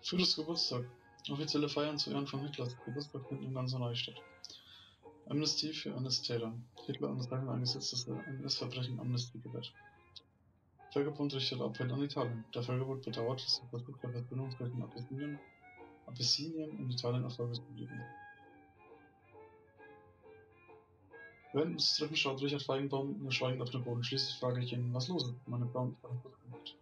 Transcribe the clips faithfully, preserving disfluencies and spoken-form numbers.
Führers Geburtstag. Offizielle Feiern zu Ehren von Hitlers Geburtstag finden im ganzen Reich statt. Amnesty für Ernest Taylor. Hitler unterzeichnet ein Gesetz, das der N S-Verbrechen Amnesty gewährt. Völkerbund richtet Appell an Italien. Der Völkerbund bedauert, dass der Versuch der Versöhnung zwischen Abessinien, Abessinien und Italien erfolglos geblieben ist. Während des Treffen schaut Richard Feigenbaum nur schweigend auf den Boden. Schließlich frage ich ihn, was los ist. Meine Frau ist ganz gut gemacht.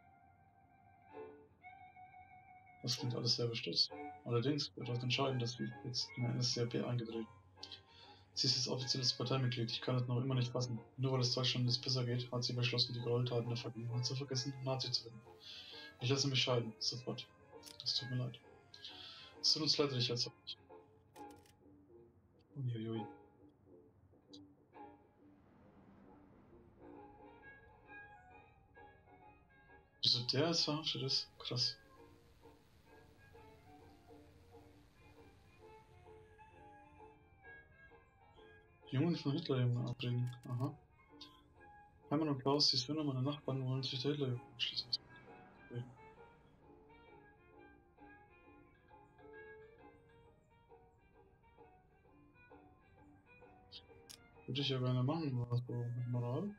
Das klingt alles sehr bestürzt. Allerdings wird das entscheidend, dass sie jetzt in der N S D A P eingetreten. Sie ist jetzt offizielles Parteimitglied. Ich kann es noch immer nicht fassen. Nur weil es Deutschland jetzt besser geht, hat sie beschlossen, die Gräueltaten der Vergangenheit zu vergessen und Nazi zu werden. Ich lasse mich scheiden. Sofort. Es tut mir leid. Es tut uns leid, Richard, sag ich. Uiuiui. Wieso der jetzt verhaftet ist? Krass. Jungen von Hitlerjungen abreden. Aha. Hermann und Klaus, die Söhne meiner Nachbarn, wollen sich der Hitlerjugend anschließen. Würde ich ja gerne machen, aber so mit Moral.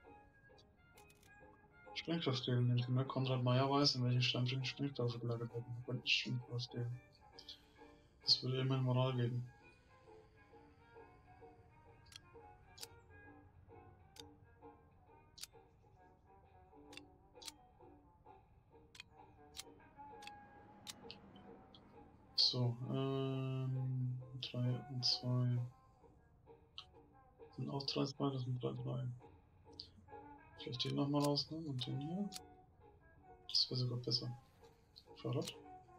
Sprengkraft stehlen, indem mehr Konrad Meyer weiß, in welchen Steinbrüchen Sprengstoffe gelagert werden. Da könnte ich Sprengkraft stehlen. Das würde immerhin Moral geben. So, ähm, drei und zwei. Sind auch drei, zwei, das sind drei, drei. Vielleicht den nochmal rausnehmen und den hier. Das wäre sogar besser. Fahrrad.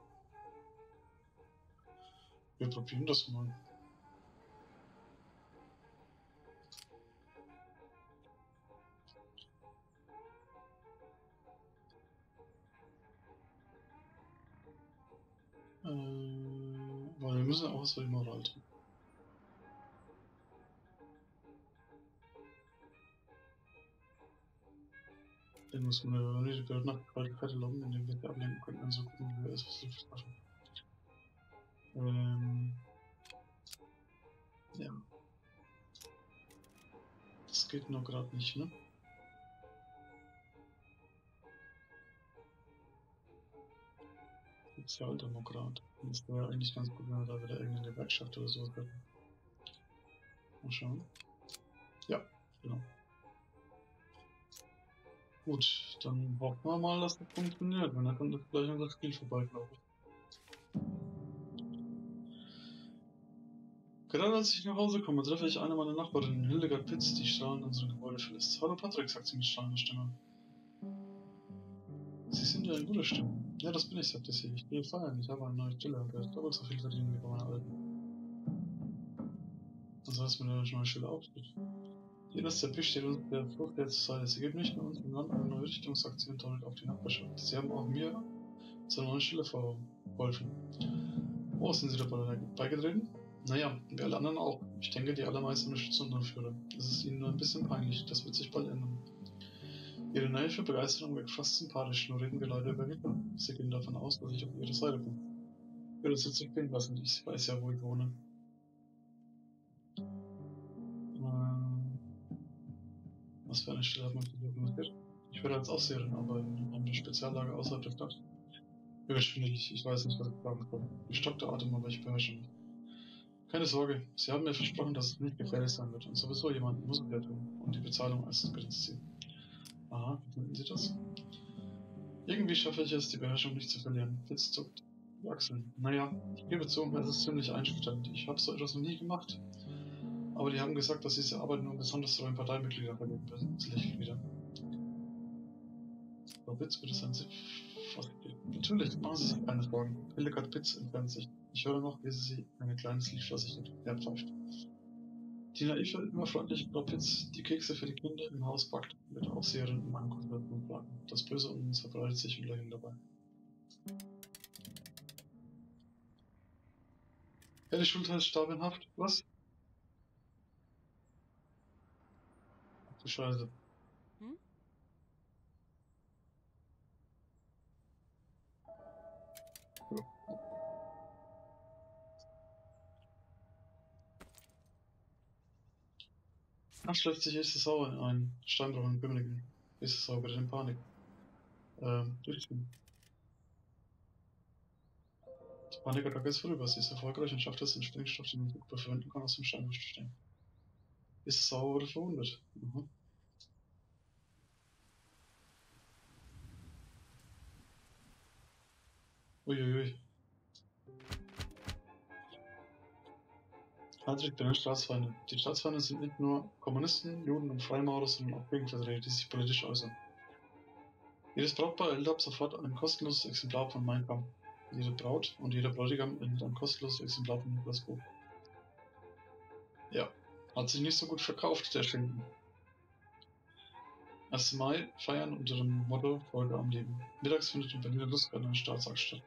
Wir probieren das mal. Äh, weil wir müssen auch was für die Moral tun. Den muss man ja nicht gehört nach kalte Kette locken, indem wir die ablenken könnten, dann so gucken, wie wir es was schaffen. Ähm, ja. Das geht nur gerade nicht, ne? Sozialdemokrat. Das wäre eigentlich ganz gut, wenn wir da wieder irgendeine Gewerkschaft oder sowas hätten. Mal schauen. Ja, genau. Gut, dann hoffen wir mal, dass das funktioniert. Wenn, dann kommt das gleich unser Spiel vorbei, glaube ich. Gerade als ich nach Hause komme, treffe ich eine meiner Nachbarinnen, Hildegard Pitz, die strahlend unser Gebäude verlässt. Hallo Patrick, sagt sie mit strahlender Stimme. Sie sind ja in guter Stimmung. Ja, das bin ich, sagte sie. Ich gehe feiern, ich habe eine neue Stelle und werde doppelt so viel verdienen wie bei meiner alten. Also was mit der neuen Stelle aufsteht. Die N S D A P steht uns der Flucht der zur Seite. Sie geben nicht nur uns im Land eine neue Richtungsaktion damit auf die Nachbarschaft. Sie haben auch mir zur neuen Stelle verholfen. Oh, sind Sie dabei beigetreten? Naja, wir alle anderen auch. Ich denke, die allermeisten unterstützen unsere Führer. Es ist ihnen nur ein bisschen peinlich, das wird sich bald ändern. Ihre naive Begeisterung wirkt fast sympathisch, nur reden wir leider über Hitler. Sie gehen davon aus, dass ich auf ihrer Seite bin. Ich würde es jetzt nicht gehen lassen, ich weiß ja, wo ich wohne. Ähm, was für eine Stelle hat man für organisiert? Ich werde als Aufseherin arbeiten, in einer Speziallage außerhalb der Stadt. Überschwindelig, ich weiß nicht, was ich sagen soll. Gestockter Atem, aber ich beherrsche mich. Keine Sorge, Sie haben mir versprochen, dass es nicht gefährlich sein wird. Und sowieso jemand muss es ja tun. Und die Bezahlung als Grenzziel. Aha, wie finden Sie das? Irgendwie schaffe ich es, die Beherrschung nicht zu verlieren. Fitz zuckt die Achseln. Naja, ich gebe zu, es ist ziemlich einschüchternd. Ich habe so etwas noch nie gemacht. Aber die haben gesagt, dass diese Arbeit nur besonders treuen Parteimitglieder vergeben wird. Sie lächelt wieder. Frau Pitz, bitte seien Sie vorsichtig. Natürlich, machen Sie sich keine Sorgen. Hildegard Pitz entfernt sich. Ich höre noch, wie sie eine kleines Lied vor sich herpfeift. Die naive, immer freundliche Frau Pitz, die Kekse für die Kinder im Haus backt, wird Aufseherin in meinem Konzert plagen. Das Böse um uns verbreitet sich und lächeln dabei. Ja, die Schulter starb in Haft. Was? Ach du Scheiße. Ja. Dann schlägt sich Ace Sau in einen Steinbruch in Bömmelingen. Ace Sau gerät in Panik. Ähm, durchziehen. Die Panikattacke ist vorüber. Sie ist erfolgreich und schafft es, den Sprengstoff, den man gut verwenden kann, aus dem Steinbruch zu stehen. Ace Sau wurde verwundet. Mhm. Uiuiui. Heydrich benennt Staatsfeinde. Die Staatsfeinde sind nicht nur Kommunisten, Juden und Freimaurer, sondern auch Gegenvertreter, die sich politisch äußern. Jedes Brautpaar erhält ab sofort ein kostenloses Exemplar von Mein Kampf. Jede Braut und jeder Bräutigam erhält ein kostenloses Exemplar von Niklas Buch. Ja, hat sich nicht so gut verkauft, der Schinken. ersten Mai feiern unter dem Motto Freude am Leben. Mittags findet in Berliner Lustgarten ein Staatsakt statt.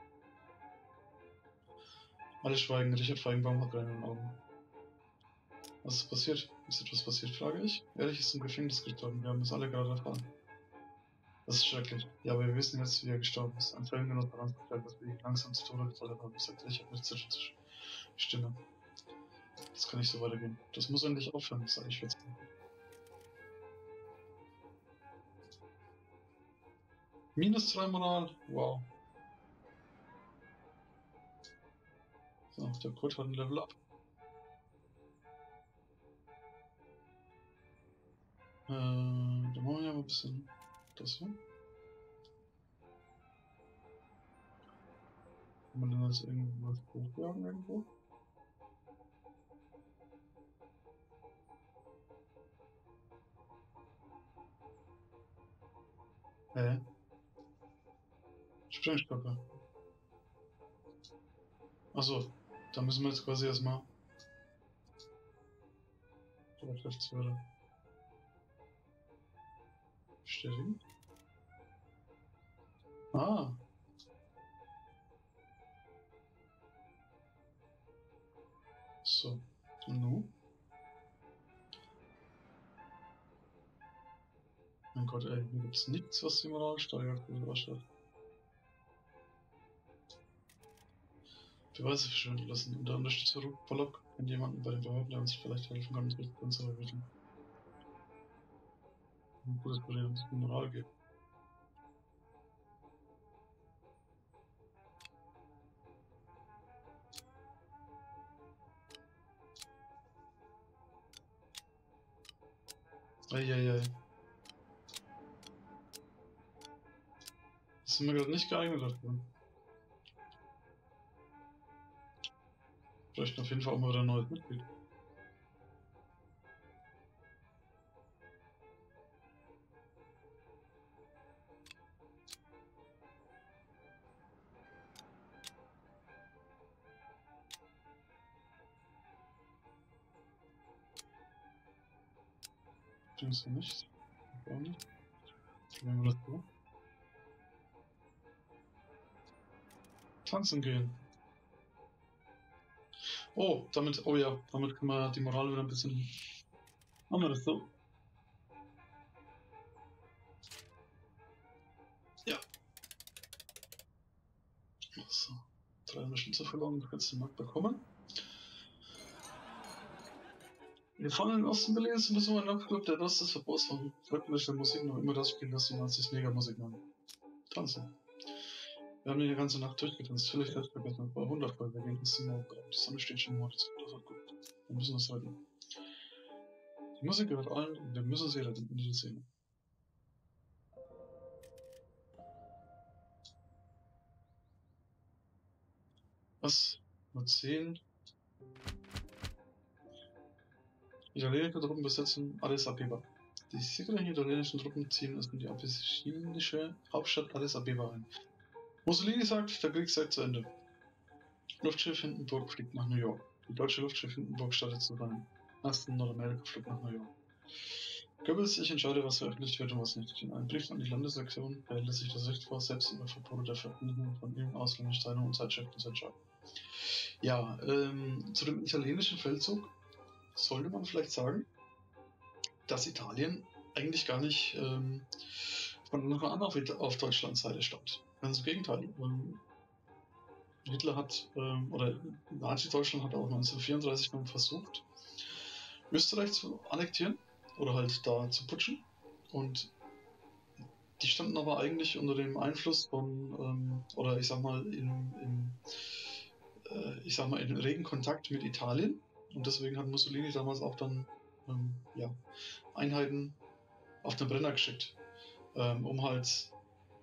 Alle schweigen, Richard Feigenbaum hat Tränen in den Augen. Was ist passiert? Ist etwas passiert, frage ich. Erich ist im Gefängnis gestorben, wir haben es alle gerade erfahren. Das ist schrecklich. Ja, aber wir wissen jetzt, wie er gestorben ist. Ein Fremdgenoss hat uns erklärt, dass wir ihn langsam zu Tode gefoltert haben, sagt Richard mit zischender Stimme. Das kann nicht so weitergehen. Das muss endlich aufhören, sage ich jetzt. Minus zwei Moral, wow. So, der Kurt hat ein Level Up. Äh, dann machen wir ja mal ein bisschen das hier. Kann man denn jetzt irgendwas hochjagen irgendwo? Hä? Sprengstocker. Achso, da müssen wir jetzt quasi erstmal. Geschäftsführer. Bestätigen. Ah. So. Und nun? Mein Gott, ey, hier gibt's nichts, was die Moral steigert. Beweise verschwinden lassen. Unter Unterstützer Pollock kennt jemanden bei den Behörden, der uns vielleicht helfen kann, das Recht zu ermitteln. Ein gutes Problem, dass es Moral gibt. Eieiei. Das sind wir gerade nicht geeignet dafür. Vielleicht auf jeden Fall auch mal wieder ein neues Mitglied. Denkst du nicht? Gar nicht. Probieren wir das so. Tanzen gehen. Oh, damit, oh ja, damit können wir die Moral wieder ein bisschen. Machen wir das so? Ja. So. Drei Mischen zu verloren, du kannst den Markt bekommen. Wir fahren in den Osten Berlins und besuchen einen Nachtclub, der Rest des Verbots von rhythmischer Musik noch immer das spielt, was die Nazis Negermusik nennen. Tanzen. Wir haben die ganze Nacht durchgetanzt, völlig vergessen. War wundervoll, wir gehen ins Morgen. Die Sonne steht schon morgens. Das war gut. Wir müssen das halten. Die Musik gehört allen und wir müssen sie retten in dieser Szene. Was? Nur zehn? Italienische Truppen besetzen Addis Abeba. Die siegreichen italienischen Truppen ziehen es in die abessinische Hauptstadt Addis Abeba ein. Mussolini sagt, der Krieg sei zu Ende. Luftschiff Hindenburg fliegt nach New York. Die deutsche Luftschiff Hindenburg startet zu seinem ersten Nordamerika-Flug nach New York. Goebbels, ich entscheide, was veröffentlicht wird und was nicht. In einem Brief an die Landessektion behält sich das Recht vor, selbst über Verbote der Veröffentlichung von ihm ausländischen Zeitungen und Zeitschriften zu entscheiden. Ja, ähm, zu dem italienischen Feldzug sollte man vielleicht sagen, dass Italien eigentlich gar nicht ähm, von Anfang an auf, auf Deutschlands Seite stand. Ganz im Gegenteil. Ähm, Hitler hat, ähm, oder Nazi-Deutschland hat auch neunzehnhundertvierunddreißig noch versucht, Österreich zu annektieren oder halt da zu putschen. Und die standen aber eigentlich unter dem Einfluss von, ähm, oder ich sag mal, in, in, äh, ich sag mal, in regen Kontakt mit Italien. Und deswegen hat Mussolini damals auch dann ähm, ja, Einheiten auf den Brenner geschickt, ähm, um halt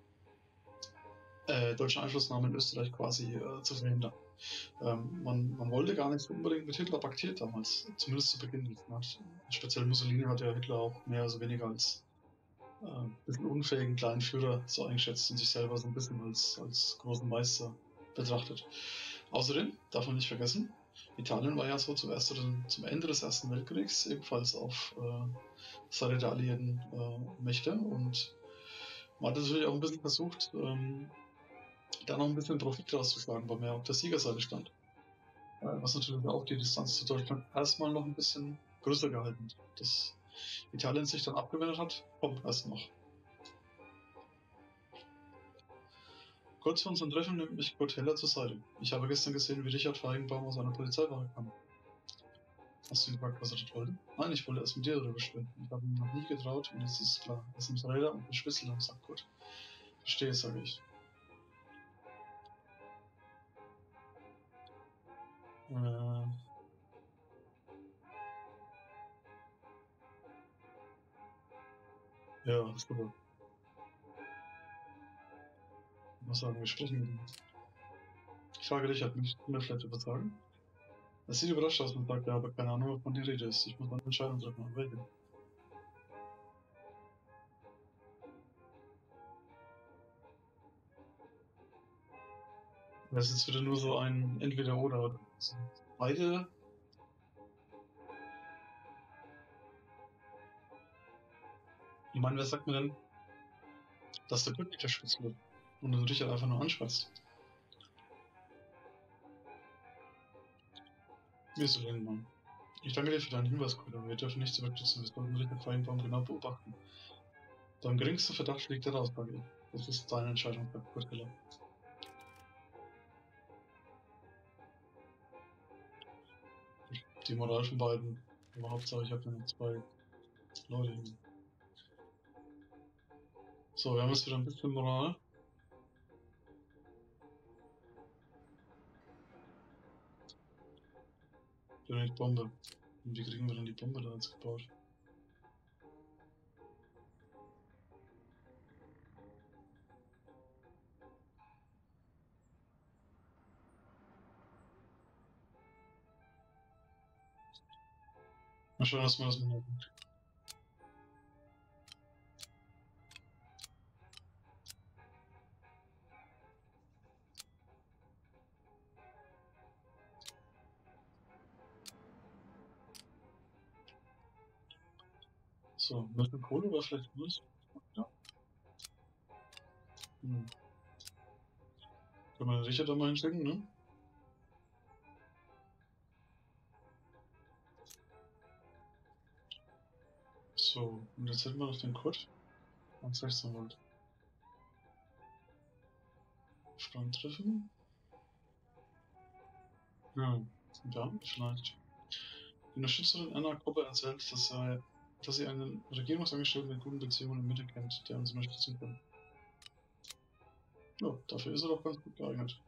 äh, deutsche Einflussnahme in Österreich quasi äh, zu verhindern. Ähm, man, man wollte gar nicht so unbedingt mit Hitler paktiert damals, zumindest zu Beginn nicht. Ne? Speziell Mussolini hat ja Hitler auch mehr oder weniger als äh, ein bisschen unfähigen kleinen Führer so eingeschätzt und sich selber so ein bisschen als, als großen Meister betrachtet. Außerdem darf man nicht vergessen, Italien war ja so zum, ersten, zum Ende des Ersten Weltkriegs ebenfalls auf äh, Seite der alliierten äh, Mächte und man hat natürlich auch ein bisschen versucht, ähm, da noch ein bisschen Profit rauszuschlagen, weil man ja auf der Siegerseite stand. Äh, was natürlich auch die Distanz zu Deutschland erstmal noch ein bisschen größer gehalten hat. Dass Italien sich dann abgewendet hat, kommt erst noch. Kurz vor unserem Treffen nimmt mich Kurt Heller zur Seite. Ich habe gestern gesehen, wie Richard Feigenbaum aus einer Polizeiwache kam. Hast du ihn gefragt, was er dort wollte? Nein, ich wollte erst mit dir darüber sprechen. Ich habe ihm noch nie getraut und jetzt ist es klar. Er ist ein Räder und ein Schlüssel am Sack, Kurt. Verstehe, sage ich. Äh, ja, super. Was sagen wir? Sprechen mit ihm. Ich frage dich, hat mich Kinder vielleicht übertragen? Es sieht überrascht aus und sagt, ja, aber keine Ahnung, wovon die Rede ist. Ich muss eine Entscheidung treffen. Welche? Das ist wieder nur so ein Entweder-Oder. Beide. Ich meine, wer sagt mir denn, dass der Glück der Schlüssel wird? Und du dich halt einfach nur anschweißt. Wir so denn, Mann. Ich danke dir für deinen Hinweis, Bruder. Wir dürfen nicht zurücksetzen. Wir sollten Richard Feigenbaum genau beobachten. Beim geringsten Verdacht liegt er raus, sage ich. Das ist deine Entscheidung, sagt Kurt Keller. Die Moral von beiden. Aber Hauptsache, ich habe noch zwei Leute hier. So, wir haben jetzt wieder ein bisschen Moral. Für die Bombe. Und wie kriegen wir denn die Bombe da jetzt gebaut? Mal schauen, dass wir das mal machen. So, mit der Kohle oder vielleicht Holz? Ja. Hm. Können wir den Richard da mal hinschicken, ne? So, und jetzt hätten wir noch den Code. Und sechzehn Volt. Strang treffen. Ja, und dann vielleicht. Die Unterstützerin Anna Koppe erzählt, dass, er, dass sie einen Regierungsangestellten mit guten Beziehungen in Mitte kennt, der uns unterstützen kann. Ja, dafür ist er doch ganz gut geeignet.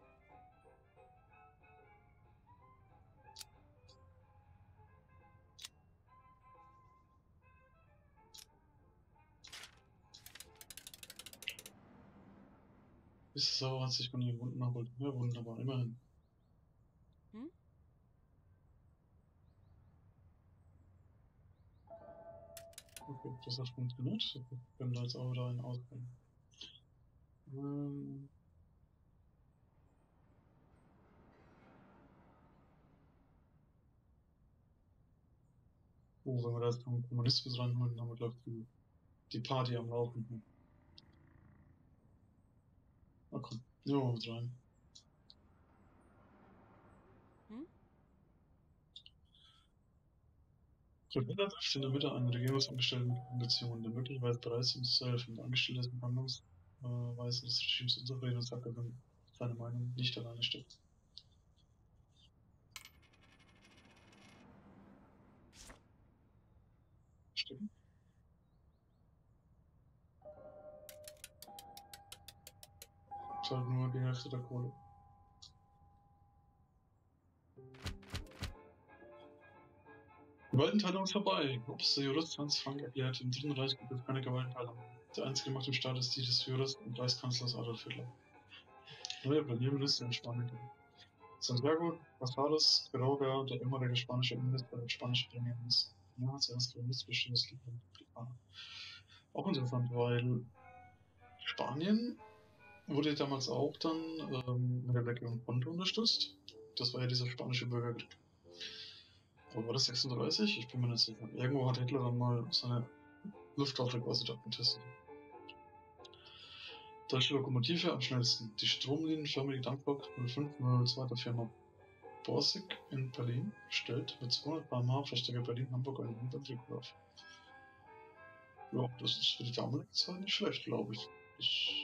Bis Sauer hat sich von ihren Wunden erholt. Ja, wunderbar, immerhin. Hm? Okay, das hat funktioniert. Wir können da jetzt auch wieder einen ausbringen. Ähm. Oh, wenn wir da jetzt noch einen Kommunismus reinholen, dann haben wir, glaube ich, die, die Party am Laufen. Na komm, nehmen wir mit rein. Hm? Verhindert in der Mitte einen Regierungsangestellten mit guten Beziehungen, der möglicherweise bereit ist, uns zu helfen. Der Angestellte ist mit Handlungsweise des Regimes unzufrieden und sagt, er will seine Meinung nicht alleine steht. Stimmt. Ich halt nur die Hälfte der Kohle. Die Gewaltenteilung ist vorbei. Ups, der Jurist Hans Frank erklärt, im Dritten Reich gibt es keine Gewaltenteilung. Der einzige Macht im Staat ist die des Juristen und Reichskanzlers Adolf Hitler. Neuer Premierminister in Spanien. Santiago Casares Quiroga, der ehemalige spanische Innenminister, der spanische Premierminister. Ja, zuerst Minister des Republikaner. Auch interessant, weil Spanien wurde damals auch dann ähm, mit der Region Ponto unterstützt. Das war ja dieser spanische Bürgerkrieg. Oder war das sechsunddreißig? Ich bin mir nicht sicher. Irgendwo hat Hitler dann mal seine Luftwaffe quasi dort getestet. Deutsche Lokomotive am schnellsten. Die stromlinienförmige Dampflok null fünf null zwei der Firma Borsig in Berlin stellt mit zweihundert Kilometer pro Stunde Verstärker Berlin-Hamburg einen Hintertrieb auf. Ja, das ist für die damalige Zeit nicht schlecht, glaube ich. ich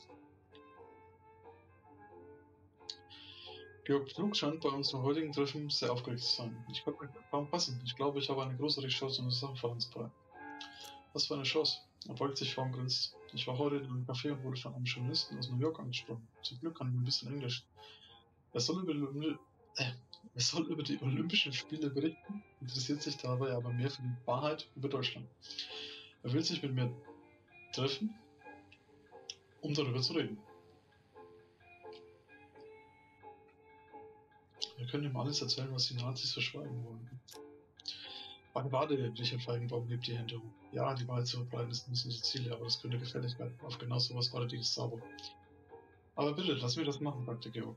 Georg Pflug scheint bei unserem heutigen Treffen sehr aufgeregt zu sein. Ich konnte mir kaum passen. Ich glaube, ich habe eine großartige Chance, um eine Sache voranzubringen. Was für eine Chance? Er beugt sich vor und grinst. Ich war heute in einem Café und wurde von einem Journalisten aus New York angesprochen. Zum Glück kann ich ein bisschen Englisch. Er soll über die, äh, er soll über die Olympischen Spiele berichten, interessiert sich dabei aber mehr für die Wahrheit über Deutschland. Er will sich mit mir treffen, um darüber zu reden. Wir können ihm alles erzählen, was die Nazis verschweigen wollen. Warte, warte, Richard Feigenbaum hebt die Hände hoch. Ja, die Wahrheit zu verbreiten ist nicht unser Ziel, aber das könnte gefährlich werden. Auf genau sowas wartet die Gestapo. Aber bitte, lass mir das machen, sagte Georg.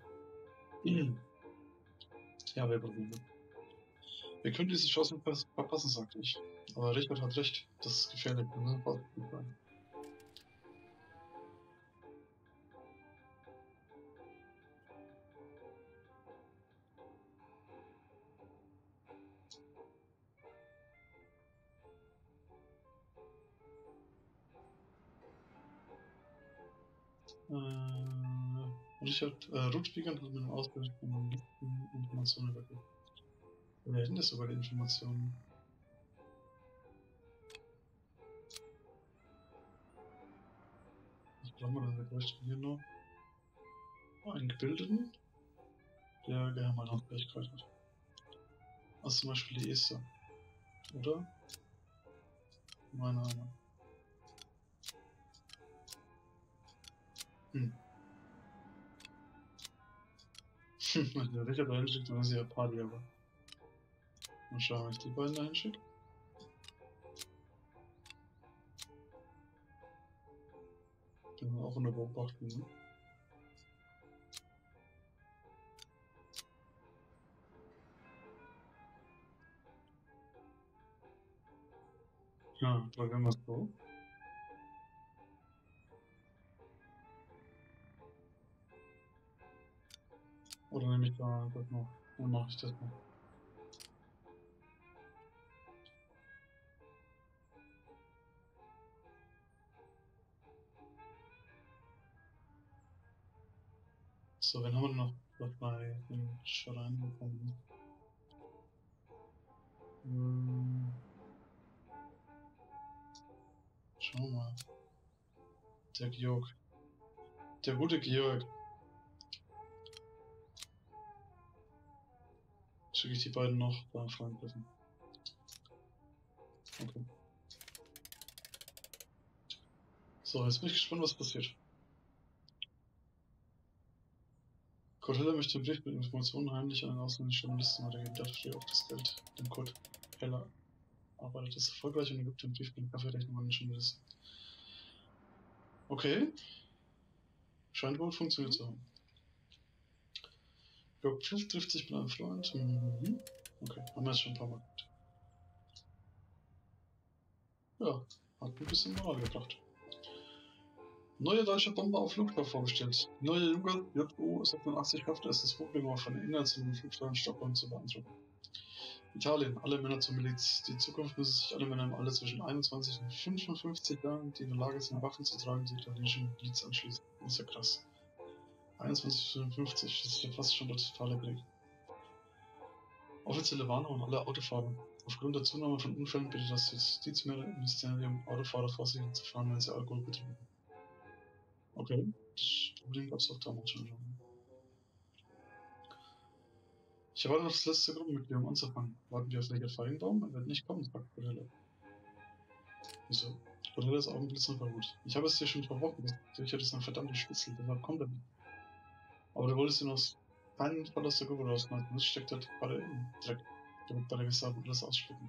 Ja, wir probieren. Wir können diese Chance verpassen, sagte ich. Aber Richard hat recht, das ist gefährlich. Wir müssen vorsichtig sein. Äh, Richard, äh, Rückspiegern hat mit dem Ausbildung von Informationen übergeben. Wir hätten das sogar die Informationen. Was brauchen wir denn? Wir bräuchten hier noch einen Gebildeten, der gerne mal Nachfähigkeit hat. Also zum Beispiel die Esther. Oder? Meine eine. Hm. Wenn der Richard da hinschickt, dann ist ja Party, aber. Mal schauen, ob ich die beiden da hinschicke. Bin auch in der Beobachtung. Ne? Ja, probieren wir es so. Oder nehme ich da das noch? Dann mache ich das noch. So, wen haben wir noch dabei im Schrein bekommen? Hm. Schauen wir mal. Der Georg. Der gute Georg. Schicke ich die beiden noch da freundlichen. Okay. So, jetzt bin ich gespannt, was passiert. Kurt Heller möchte den Brief mit Informationen heimlich an den ausländischen Journalisten weitergeben. Dafür steht auf das Geld. Dem Kurt Heller arbeitet es erfolgreich und er gibt den Brief mit Kaffeerechnung an den Journalisten. Okay. Scheint wohl funktioniert zu haben. Jörg Pfiff trifft sich mit einem Freund. Mhm. Okay, haben wir jetzt schon ein paar Mal gehabt. Ja, hat ein bisschen Moral gebracht. Neue deutsche Bombe auf Flugstoff vorgestellt. Neue Junger J U sechsundachtzig schaffte es, das Problem von den internationalen Flugsteuern in Stockholm zu beeindrucken. Italien, alle Männer zur Miliz. Die Zukunft müssen sich alle Männer im Alter zwischen einundzwanzig und fünfundfünfzig Jahren, die in der Lage sind, Waffen zu tragen, die italienische Miliz anschließen. Das ist ja krass. einundzwanzig zu fünfzig, das ist ja fast schon der totale Krieg. Offizielle Warnung an alle Autofahrer. Aufgrund der Zunahme von Unfällen bittet das Justizministerium Autofahrer vorsichtig zu fahren, wenn sie Alkohol betrunken. Okay, das Problem gab es auch damals schon. Ich erwarte noch das letzte Gruppenmitglied, um anzufangen. Warten wir auf Richard Feigenbaum? Er wird nicht kommen, sagt Corella. Wieso? Corella ist Augenblitz und gut. Ich habe es dir schon verboten, dass Richard ist ein verdammter Spitzel, deshalb kommt er nicht. Aber du wolltest ihn aus keinen Fall aus der Gruppe rausschneiden. Das steckt halt gerade im Dreck. Der wird bei der Gestapo alles ausspucken.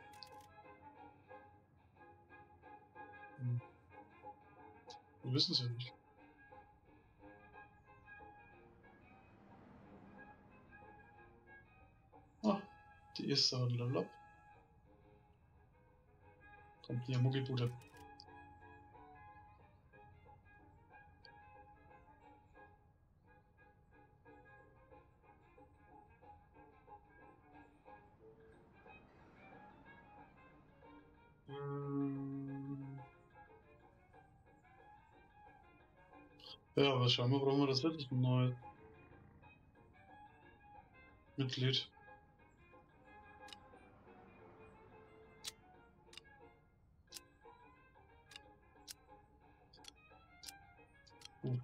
Hm. Wir wissen es ja nicht. Ah, die erste hat Level Up. Kommt hier Muckibude. Hm. Ja, aber scheinbar brauchen wir das wirklich ein neues Mitglied. Gut.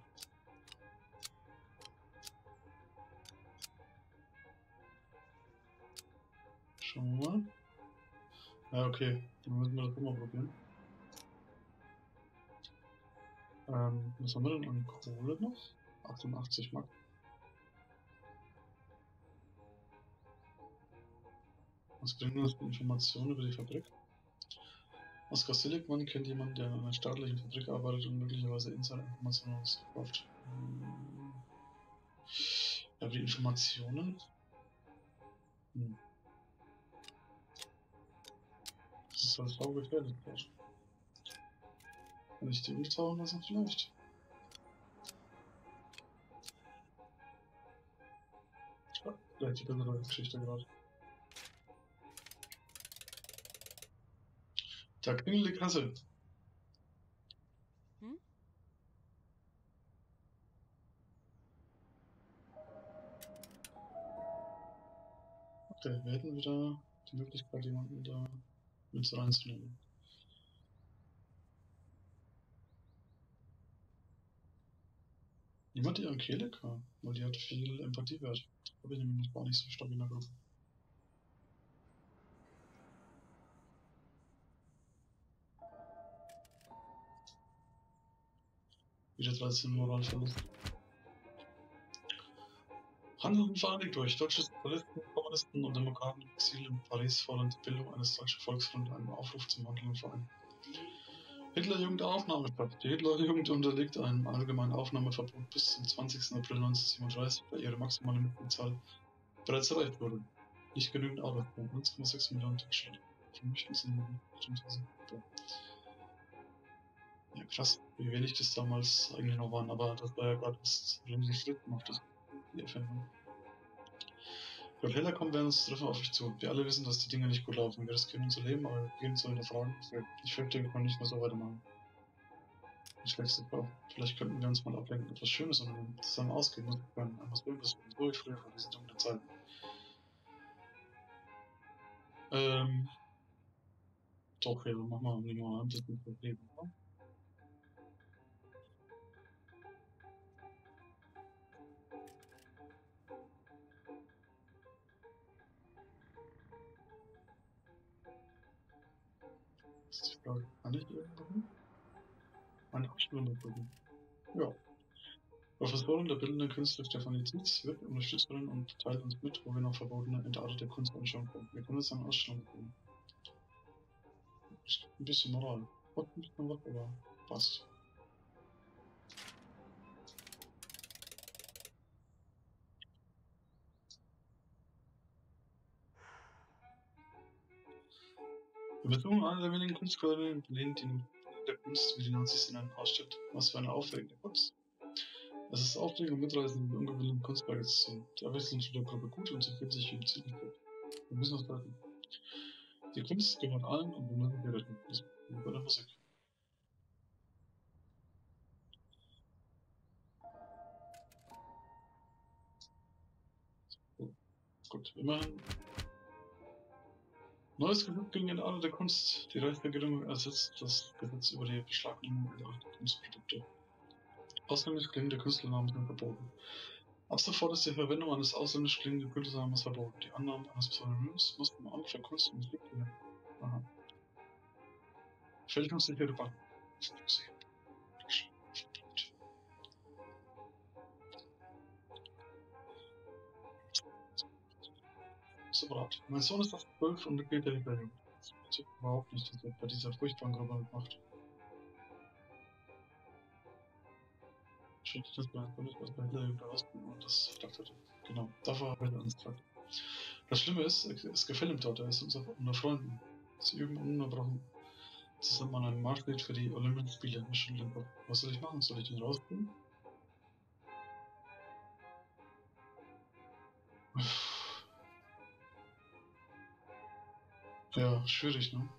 Schauen wir mal. Ja, okay. Dann müssen wir das auch mal probieren. Ähm, was haben wir denn an Kohle noch? achtundachtzig Mark. Was bringen uns die Informationen über die Fabrik? Oskar Seligmann kennt jemanden, der in einer staatlichen Fabrik arbeitet und möglicherweise Insider-Informationen uns verkauft. Hm. Ja, aber die Informationen? Hm. Das ist halt saugefährlich. Kann ich die umtauchen lassen? Vielleicht. Ja, vielleicht die bessere Geschichte gerade. Da klingelt die Kasse. Hm? Okay, wir hätten wieder die Möglichkeit, jemanden da mit reinzunehmen. Niemand die Angelika, weil die hat viel Empathiewert. Da bin ich nämlich noch gar nicht so stark in der Gruppe. Wieder dreizehn Moralverlust. Handel und vereinigt euch. Deutsche Sozialisten, Kommunisten und Demokraten im Exil in Paris fordern die Bildung eines deutschen Volks von einem Aufruf zum Handeln und Verein. Hitlerjugend Aufnahmestadt. Die Hitlerjugend unterliegt einem allgemeinen Aufnahmeverbot bis zum zwanzigsten April neunzehnhundertsiebenunddreißig, da ihre maximale Mitgliedzahl bereits erreicht wurde. Nicht genügend Arbeitsplätze, eins Komma sechs Millionen Deutschland. Für mich ist ja krass, wie wenig das damals eigentlich noch waren, aber das war ja gerade das riesige Schritt auf das die Erfindung. Wenn Heller kommt, werden uns treffen auf mich zu. Wir alle wissen, dass die Dinge nicht gut laufen. Wir riskieren unser Leben, aber wir gehen zu hinterfragen. Ich fürchte, wir können nicht mehr so weitermachen. Die schlechteste Frau. Vielleicht könnten wir uns mal ablenken, etwas Schönes unternehmen, zusammen ausgehen und können. Etwas Wildes, so wie früher vor diesen dunklen Zeiten. Ähm, doch, ja, mach mal, nehmen wir mal ein bisschen Problem, oder? Das ist die Frage. Kann ich irgendwo hin? Eine Abstimmung drücken. Ja. Professorin der bildenden Künste Stefanie Tietz wird Unterstützerin und teilt uns mit, wo wir noch verbotene, entartete Kunst anschauen können. Wir können uns eine Ausstellung bringen. Ein bisschen Moral. Und ein bisschen was, aber passt. Wir besuchen eine der wenigen Kunstquellen in Berlin, die der Kunst, wie die Nazis sie nennen, ausstellt. Was für eine aufregende Kunst. Es ist aufregend und mitreißend, die ungewöhnlichen Kunstwerke zu sehen. Die Abwechslung der Gruppe gut und sie fühlt sich im Ziel nicht gut. Wir müssen uns treffen. Die Kunst gehört allen und wir müssen sie retten. Das ist bei der Musik. Gut, immerhin. Neues Gesetz gegen den Adel der Kunst. Die Reichsregierung ersetzt das Gesetz über die Beschlagnahmung der Kunstprodukte. Ausländische klingende Künstlernamen sind verboten. Ab sofort ist die Verwendung eines ausländisch klingenden Künstlernamens verboten. Die Annahme eines Pseudonyms muss im Amt für Kunst und Musik werden. Aha. Fälschungssichere Bank. Separat. Mein Sohn ist das zwölf und Mitglied der Rebellion. Das passiert überhaupt nicht, dass er bei dieser furchtbaren Gruppe mitmacht. Schön, dass man damit was bei Hitler überrascht und das gedacht hatte. Genau, davor habe ich Angst gehabt. Das Schlimme ist, es gefällt ihm dort, er ist unser, unter Freunden. Sie üben ununterbrochen zusammen an einem Marschlied für die Olympischen Spiele. Ich schüttle den Kopf. Was soll ich machen? Soll ich den rausbringen? Ja, schwierig, ne?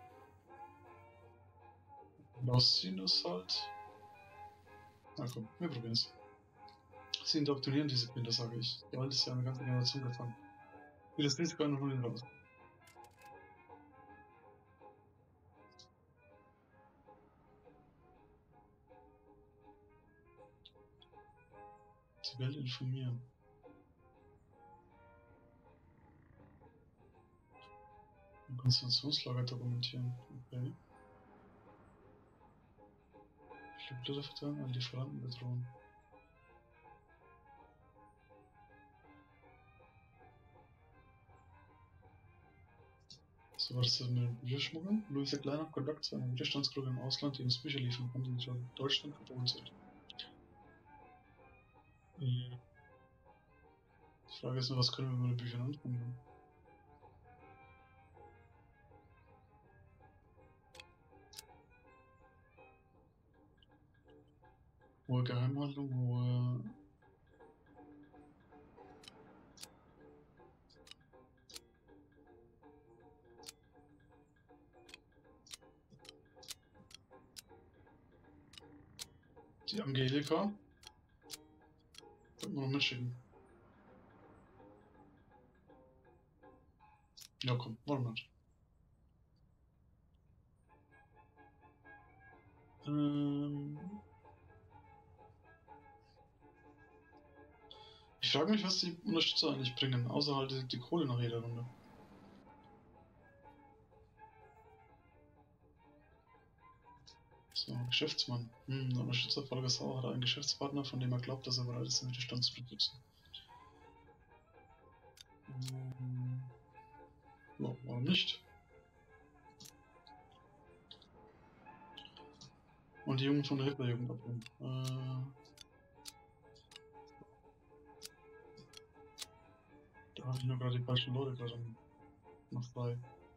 Rausziehen ist halt. Na komm, wir probieren's. Sie indoktrinieren diese Kinder, sage ich. Die Welt ist ja eine ganze Generation gefangen. Wie das Risiko einer Null raus. Die Welt informieren. Ein Konzentrationslager dokumentieren. Okay. Flugblätter verteilen, an Lieferanten bedrohen. So war das mit dem Bücherschmuggel. Louis der Kleine hat Kontakt zu einer Widerstandsgruppe im Ausland, die uns Bücher liefern kann, die in Deutschland verboten sind. Die Frage ist nur, was können wir mit den Büchern anfangen? Hohe Geheimhaltung, hohe... Die Angelika. Könnten wir noch mitschicken. Ja komm, wollen wir nicht. Ähm... Ich frage mich, was die Unterstützer eigentlich bringen, außer halt die, die Kohle nach jeder Runde. So, Geschäftsmann. Hm, der Unterstützer Volker Sauer hat einen Geschäftspartner, von dem er glaubt, dass er bereit ist, den Widerstand zu unterstützen. Hm, ja, warum nicht? Und die Jungen von der Hitlerjugend abholen. Äh, da habe ich nur gerade die falschen Leute gerade noch frei.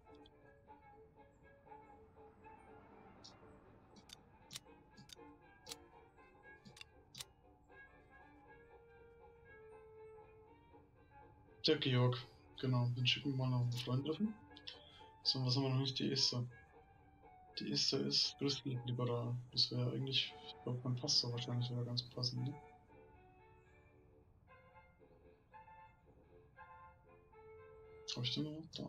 Der Georg, genau, den schicken wir mal noch einen Freund treffen. So, was haben wir noch nicht? Die Esther. Die Esther ist christlich-liberal. Das wäre eigentlich, ich glaube, mein Pastor wahrscheinlich wäre ganz passend, ne? Hab ich den noch? Da.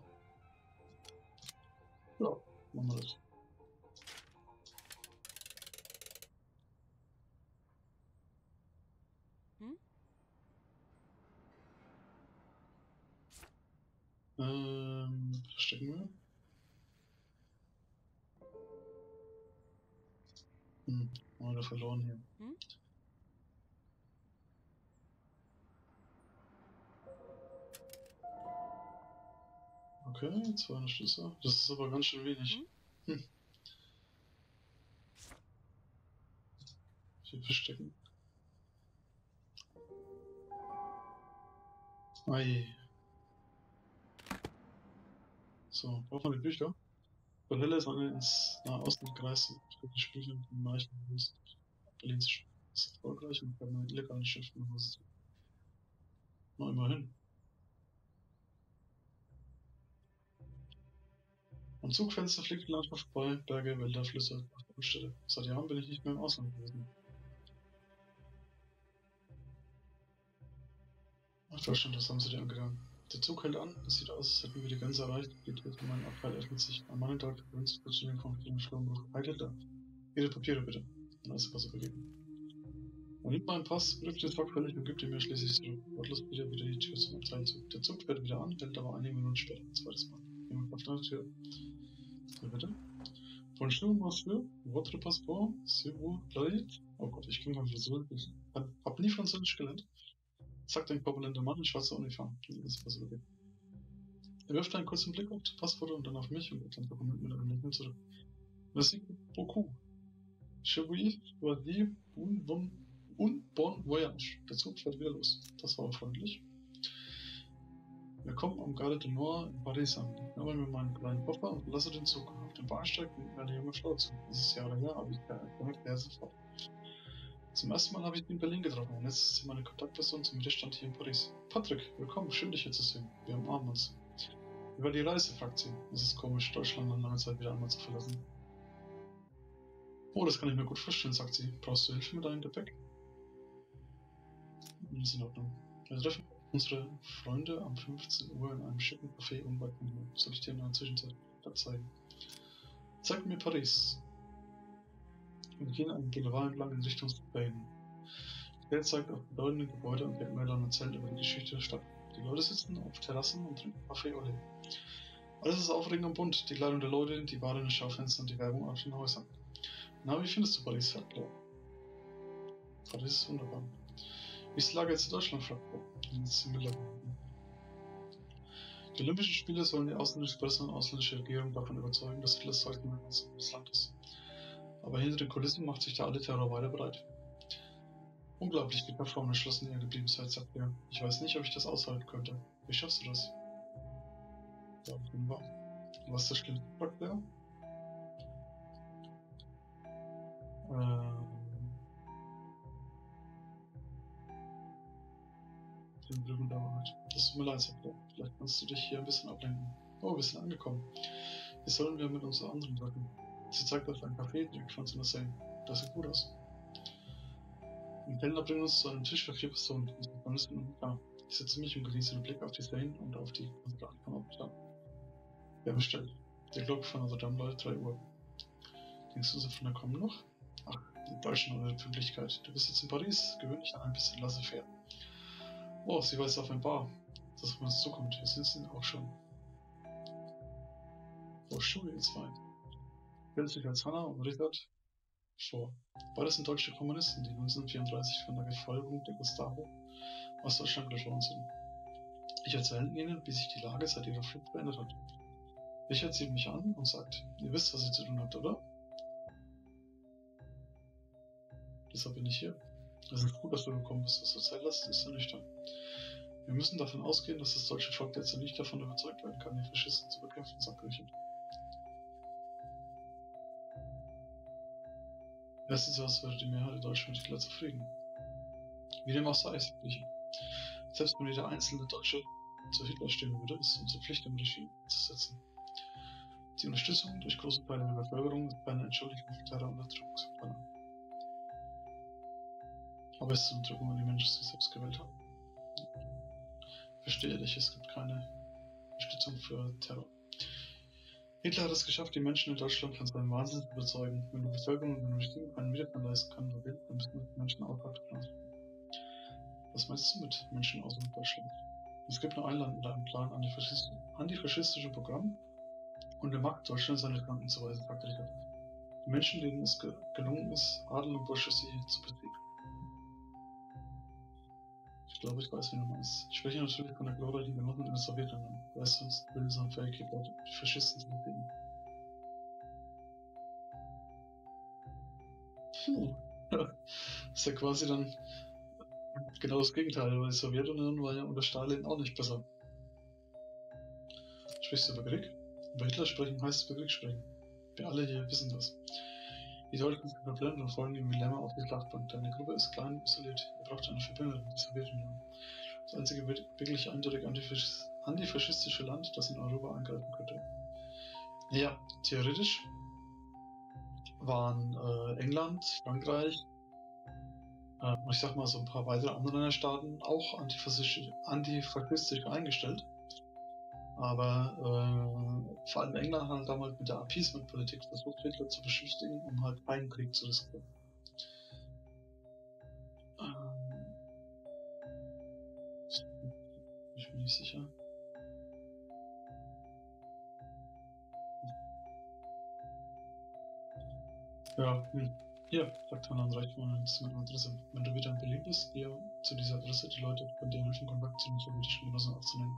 Ja, machen wir das. Hm? Ähm, verstecken wir. Hm, haben wir wieder verloren hier. Hm? Okay, zweihundert Schlüssel. Das ist aber ganz schön wenig. Hm? Hm. Wir verstecken. Ei. So, brauchen wir die Bücher? Valhalla ist eine ins Nahe Osten gereiste Spiele von Marchen Berlins ist erfolgreich und bei einem illegalen Schiff nach Hause. Na, immerhin. Am Zugfenster fliegt die Landschaft vorbei, Berge, Wälder, Flüsse, Städte. Seit Jahren bin ich nicht mehr im Ausland gewesen. Ach, Deutschland, das haben sie dir angegangen. Der Zug hält an, es sieht aus, als hätten wir die Grenze erreicht. Die dritte mein Abfall öffnet sich. Am Mannentag gewünscht zu den Konflikten Schlumburg. Heidhelter. Ihre Papiere bitte. Dann ist was übergeben. Man nimmt meinen Pass, prüft den sorgfältig und gibt ihn mir schließlich zurück. Wortlos wieder wieder die Tür zum Abteilzug. Der Zug fährt wieder an, hält aber einige Minuten später ein zweites Mal. Jemand klopft an die Tür. So, bitte. Bonjour, monsieur. Votre passeport, s'il vous plaît. Oh Gott, ich kann kein Französisch. Ich hab, hab nie Französisch gelernt. Sagt ein korpulenter Mann in schwarzer Uniform. Das ist was übergeben. Er wirft einen kurzen Blick auf das Passfoto und dann auf mich und gibt ein Dokument mit einem Lächeln zurück. Merci beaucoup. Je vous choisis un bon, un bon voyage. Der Zug fährt wieder los. Das war freundlich. Wir kommen am Gare du Nord in Paris an. Ich nehme mir meinen kleinen Koffer und verlasse den Zug. Auf dem Bahnsteig nimmt mir eine junge Frau zu. Dieses Jahr oder her, aber ich komme der sofort. Zum ersten Mal habe ich ihn in Berlin getroffen und jetzt ist sie meine Kontaktperson zum Widerstand hier in Paris. Patrick, willkommen, schön dich hier zu sehen. Wir umarmen uns. Über die Reise, fragt sie. Es ist komisch, Deutschland nach langer Zeit wieder einmal zu verlassen. Oh, das kann ich mir gut vorstellen, sagt sie. Brauchst du Hilfe mit deinem Gepäck? Das ist in Ordnung. Wir treffen unsere Freunde am fünfzehn Uhr in einem schicken Café unweit von hier. Soll ich dir in der Zwischenzeit zeigen? Zeig mir Paris. Wir gehen einen Boulevard entlang in Richtung Spain. Der zeigt auf bedeutende Gebäude und Denkmäler und erzählt über die Geschichte der Stadt. Die Leute sitzen auf Terrassen und trinken Kaffee Olé. Alles ist aufregend und bunt. Die Kleidung der Leute, die Ware in den Schaufenstern und die Werbung auf den Häusern. Na, wie findest du Paris? Sagt Claire. Paris ist wunderbar. Wie ist die Lage jetzt in Deutschland? Fragt Claire. Die Olympischen Spiele sollen die ausländische Presse und ausländische Regierung davon überzeugen, dass Hitler das heutige des Land ist. Aber hinter den Kulissen macht sich der alte Terror weiter bereit. Unglaublich, wie kaum entschlossen ihr geblieben seid, sagt er. Ich weiß nicht, ob ich das aushalten könnte. Wie schaffst du das? Ja, wunderbar. Was ist das Schlimmste, fragt er. Ähm. Den Drüben dauert. Das tut mir leid, sagt er. Vielleicht kannst du dich hier ein bisschen ablenken. Oh, wir sind angekommen. Wie sollen wir mit unseren anderen Sachen? Sie zeigt auf einen Café direkt von der Seine. Das sieht gut aus. Ein Kellner bringt uns zu einem Tisch für vier Personen. Die Journalisten und klar. Ich setze mich und genieße den Blick auf die Seine und auf die Kathedrale von Notre Dame. Wer bestellt? Der Glocke von Notre Dame läutet drei Uhr. Denkst du, sie von der kommen noch? Ach, die Deutschen oder die Pünktlichkeit. Du bist jetzt in Paris, gewöhnlich an ein bisschen laissez-faire. Oh, sie weiß auf ein Bar, das auf uns zukommt. Wir sind sie auch schon. Oh, Schuhe, ihr zwei. Stellt sich als Hannah und Richard vor. Beides sind deutsche Kommunisten, die neunzehnhundertvierunddreißig von der Verfolgung der Gestapo aus Deutschland geflohen sind. Ich erzähle ihnen, wie sich die Lage seit ihrer Flucht verändert hat. Richard sieht mich an und sagt, ihr wisst, was ihr zu tun habt, oder? Deshalb bin ich hier. Es ist gut, dass du gekommen bist. Was du erzählt hast, ist ernüchternd. Wir müssen davon ausgehen, dass das deutsche Volk derzeit nicht davon überzeugt werden kann, die Faschisten zu bekämpfen, sagt Richard. Erstens aus würde die Mehrheit der Deutschen mit Hitler zufrieden. Wie dem auch sei, sagt Richard. Selbst wenn jeder einzelne Deutsche zu Hitler stehen würde, ist es unsere Pflicht, im Regime zu setzen. Die Unterstützung durch große Teile der Bevölkerung ist keine Entschuldigung für Terror und Unterdrückung. Aber es ist eine Unterdrückung, wenn die Menschen sich selbst gewählt haben. Verstehe dich, es gibt keine Unterstützung für Terror. Hitler hat es geschafft, die Menschen in Deutschland von seinem Wahnsinn zu überzeugen. Wenn die Bevölkerung und das Regime keinen Widerstand leisten kann, dann müssen die Menschen außerhalb Deutschlands. Was meinst du mit Menschen außerhalb Deutschlands? Es gibt nur ein Land mit einem klaren antifaschistischen antifaschistische Programm und der Macht, Deutschland seine Kranken zu weisen, sagte Richard. Die Menschen, denen es ge gelungen ist, Adel und Bourgeoisie zu besiegen. Ich glaube, ich weiß, wie du meinst. Ich spreche natürlich von der Glorie, die Genossen in der Sowjetunion. Leistungs-, Bildungs- und Fähigkeit, die Faschisten zu besiegen. Hm. Das ist ja quasi dann genau das Gegenteil, weil die Sowjetunion war ja unter Stalin auch nicht besser. Sprichst du über Krieg? Über Hitler sprechen heißt über Krieg sprechen. Wir alle hier wissen das. Die Deutschen sind verblendet und folgen ihm wie Lämmer auf die Schlachtbank. Deine Gruppe ist klein und isoliert. Ihr braucht eine Verbindung mit der Sowjetunion. Das einzige wirklich eindeutig antifasch antifaschistische Land, das in Europa angreifen könnte. Ja, theoretisch waren äh, England, Frankreich äh, und ich sag mal so ein paar weitere andere Staaten auch antifaschistisch, antifaschistisch eingestellt. Aber äh, vor allem England hat damals mit der Appeasement-Politik versucht, Hitler zu beschwichtigen, um halt keinen Krieg zu riskieren. Ähm, ich bin nicht sicher. Ja, hm. Hier, sagt Hannah und reicht mir eine Adresse. Wenn du wieder in Berlin bist, gehe zu dieser Adresse, die Leute können dir helfen, Kontakt zu den sowjetischen Genossen aufzunehmen.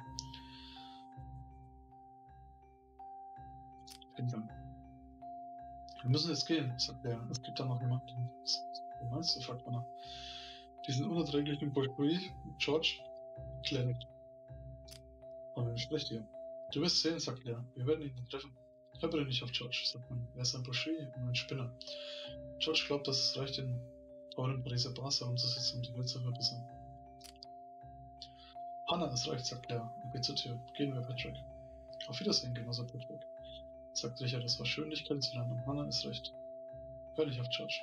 Vielen Dank. Wir müssen jetzt gehen, sagt er. Es gibt da noch jemanden. Wie meinst du, fragt Hannah. Diesen unerträglichen Bourgeois, George, Claire nicht. Aber wer spricht hier? Du wirst sehen, sagt Claire. Wir werden ihn treffen. Höre nicht auf George, sagt man. Er ist ein Bourgeois und ein Spinner. George glaubt, dass es reicht, in euren Pariser Bars herumzusitzen und die Welt zu verbessern. Hannah, es reicht, sagt Claire und geht zur Tür. Gehen wir, Patrick. Auf Wiedersehen, Genosse Patrick, sagt Richard. Es war schön, dich kennenzulernen und Hannah ist recht. Hör nicht auf George.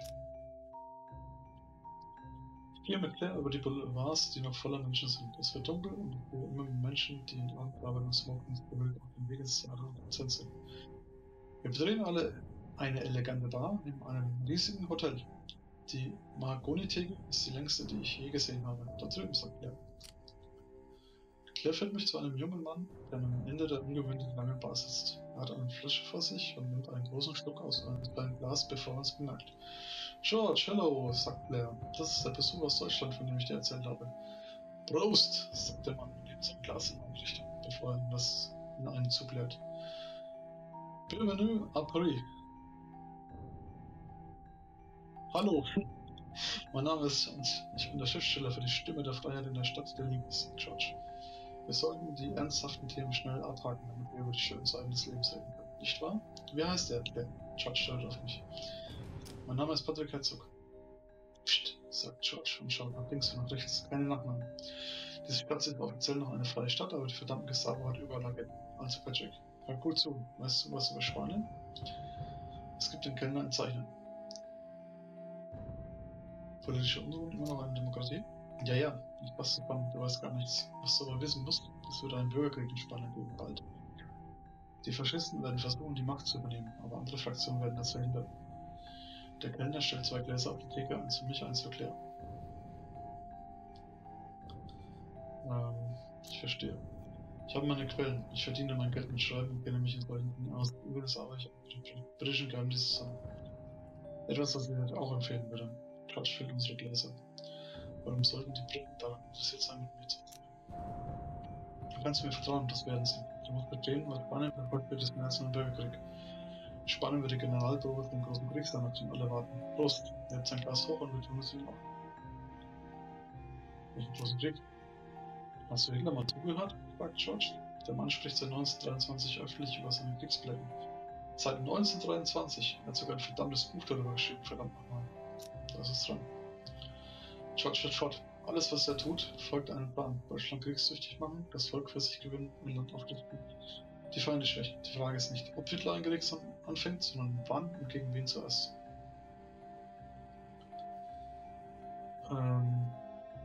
Ich gehe mit Claire über die Boulevards, die noch voller Menschen sind. Es wird dunkel und ich sehe immer Menschen, die in Abendarbeit und Smokings gewillt auf dem Weg ins Theater und Prozent sind. Wir betreten alle eine elegante Bar neben einem riesigen Hotel. Die Mahagoni-Theke ist die längste, die ich je gesehen habe. Da drüben, sagt Claire. Claire führt mich zu einem jungen Mann, der am Ende der ungewöhnlich langen Bar sitzt. Er hat eine Flasche vor sich und nimmt einen großen Schluck aus einem kleinen Glas, bevor er uns bemerkt. George, hello, sagt Claire. Das ist der Besuch aus Deutschland, von dem ich dir erzählt habe. Prost, sagt der Mann und nimmt sein Glas in eine Richtung, bevor er ihm das in einen Zug leert. Bienvenue à Paris. Hallo, mein Name ist und ich bin der Schriftsteller für die Stimme der Freiheit in der Stadt der Liebe, sagt George. Wir sollten die ernsthaften Themen schnell abhaken, damit wir über die schönen Seiten des Lebens reden können. Nicht wahr? Wie heißt der? Der George stellt auf mich. Mein Name ist Patrick Herzog. Psst, sagt George und schaut nach links und nach rechts. Keine Nachnamen. Diese Stadt ist offiziell noch eine freie Stadt, aber die verdammten Gestapo hat überall Agenten. Also Patrick, hör gut zu. Weißt du was über Spanien? Es gibt den Kellner ein Zeichnen. Politische Unruhen, immer noch eine Demokratie? Ja, ja, ich passe zusammen, du weißt gar nichts. Was du aber wissen musst, es wird einen Bürgerkrieg in Spanien geben, bald. Die Faschisten werden versuchen, die Macht zu übernehmen, aber andere Fraktionen werden das verhindern. Der Kellner stellt zwei Gläser auf die Theke, eins für mich, eins für Claire. Ähm, ich verstehe. Ich habe meine Quellen. Ich verdiene mein Geld mit Schreiben und kenne mich in solchen Dingen aus. Übrigens arbeite ich mit den britischen Geheimdiensten zusammen. Etwas, das ich dir auch empfehlen würde. George füllt unsere Gläser. Warum sollten die Briten daran interessiert sein, mit mir zu reden? Du kannst mir vertrauen, das werden sie. Du musst verstehen, was Spanien verfolgt wird, ist mehr als ein Bürgerkrieg. Spanien wird die Generalprobe für den großen Krieg sein, auf den alle warten. Prost! Er hebt sein Glas hoch und wir tun es ihm auf. Welchen großen Krieg? Hast du Hitler mal zugehört? Fragt George. Der Mann spricht seit neunzehnhundertdreiundzwanzig öffentlich über seine Kriegspläne. Seit neunzehnhundertdreiundzwanzig? Er hat sogar ein verdammtes Buch darüber geschrieben, verdammt nochmal. Das ist dran. George fährt fort. Alles, was er tut, folgt einem Plan. Deutschland kriegstüchtig machen, das Volk für sich gewinnen und Land aufrichten. Die Feinde schwächen. Die Frage ist nicht, ob Hitler ein Krieg anfängt, sondern wann und gegen wen zuerst. Ähm.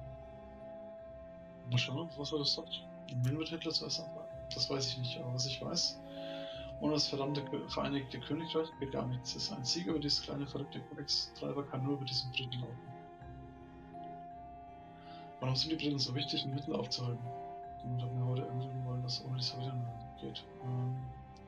Mal schauen, was er das sagt. Und wen wird Hitler zuerst anfangen? Das weiß ich nicht, aber was ich weiß, ohne das verdammte Vereinigte Königreich geht gar nichts. Es ist ein Sieg über dieses kleine verrückte Königstreiber, kann nur über diesen Briten laufen. Warum sind die Briten so wichtig, um Hitler aufzuhalten? Und haben wir heute ermitteln wollen, dass ohne die Sowjetunion geht. Ähm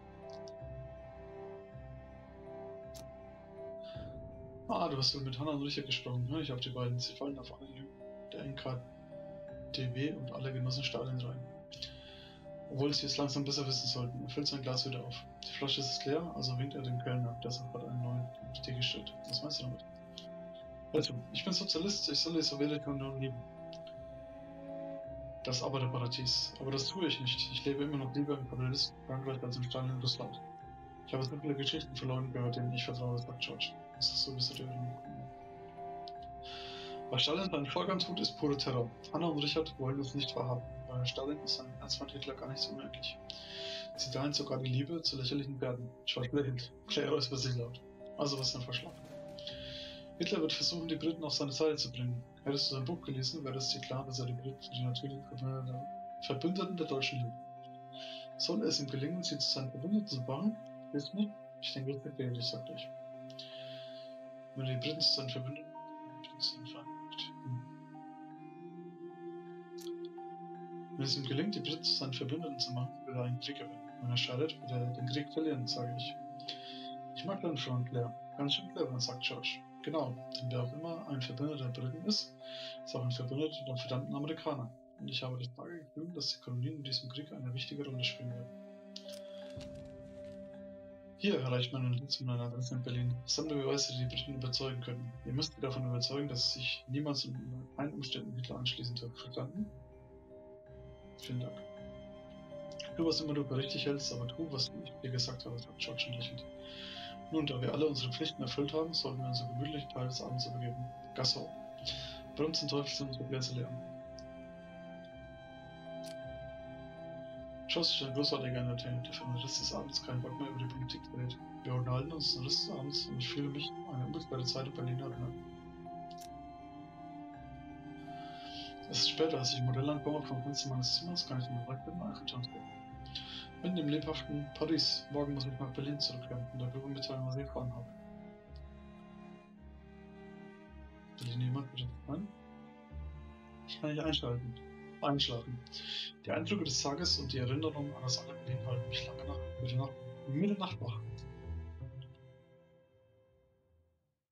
ah, du hast wohl mit Hannah und Richard gesprochen. Hör ich auf die beiden. Sie fallen auf Anhieb der N K D W und alle Genossen Stalin rein. Obwohl sie es langsam besser wissen sollten. Er füllt sein Glas wieder auf. Die Flasche ist leer, also winkt er dem Kellner, der sofort einen neuen auf die Theke stellt. Was meinst du damit? Also, ich bin Sozialist, ich soll die Sowjetunion lieben. Das Arbeiterparadies. Aber das tue ich nicht. Ich lebe immer noch lieber im kapitalistischen Frankreich als im Stalin in Russland. Ich habe so viele Geschichten von Leuten gehört, denen ich vertraue, sagt George. Das ist so, wie es der Was Stalin seinen Volkern tut, ist pure Terror. Hannah und Richard wollen es nicht wahrhaben, weil Stalin ist seinem Erzfeind Hitler gar nicht so unendlich. Sie teilen sogar die Liebe zu lächerlichen Werten. George lächelt. Claire ist bei sich laut. Also was ist ein Vorschlag? Hitler wird versuchen, die Briten auf seine Seite zu bringen. Hättest du sein Buch gelesen, wäre es dir klar, dass er die Briten für die natürlichen Verbündeten der Deutschen hält. Soll es ihm gelingen, sie zu seinen Verbündeten zu machen? Wisst nicht? Ich denke, das wird ich sagt euch. Wenn die Briten zu seinen Verbündeten Wenn es ihm gelingt, die Briten zu seinen Verbündeten zu machen, wird er einen Krieg gewinnen. Wenn er scheitert, wird er den Krieg verlieren, sage ich. Ich mag deinen Freund Claire. Ganz schön clever, sagt George. Genau, denn wer auch immer ein Verbündeter der Briten ist, ist auch ein Verbündeter der verdammten Amerikaner. Und ich habe das starke Gefühl, dass die Kolonien in diesem Krieg eine wichtige Rolle spielen werden. Hier erreicht meine Notiz mit einer Adresse in Berlin. Sammle Beweise, die die Briten überzeugen können. Ihr müsst sie davon überzeugen, dass sie sich niemals unter keinen Umständen Hitler anschließen dürfen. Verstanden? Vielen Dank. Tu, was immer du für richtig hältst, aber tu, was ich dir gesagt habe, sagt George lächelnd. Nun, da wir alle unsere Pflichten erfüllt haben, sollten wir uns so gemütlich Teil des Abends übergeben. Gassau. Bei uns zum Teufel sind unsere Gläser leer. Joss ist ein großartiger Entertainer, der für den Rest des Abends keinen Bock mehr über die Politik redet. Wir unterhalten uns den Rest des Abends und ich fühle mich an eine unbequeme Zeit in Berlin erinnert. Es ist später, als ich im Modell ankomme, vom Fenster meines Zimmers kann ich den direkten Eiffelturm sehen. Mitten im lebhaften Paris. Morgen muss ich nach Berlin zurückkehren und darüber mitteilen, was ich erfahren habe. Will jemand bitte nein? Ich kann nicht einschalten. Einschlafen. Die Eindrücke des Tages und die Erinnerung an das alle Berlin halten mich lange nach, Mitte Nacht, Mitte Nacht wach.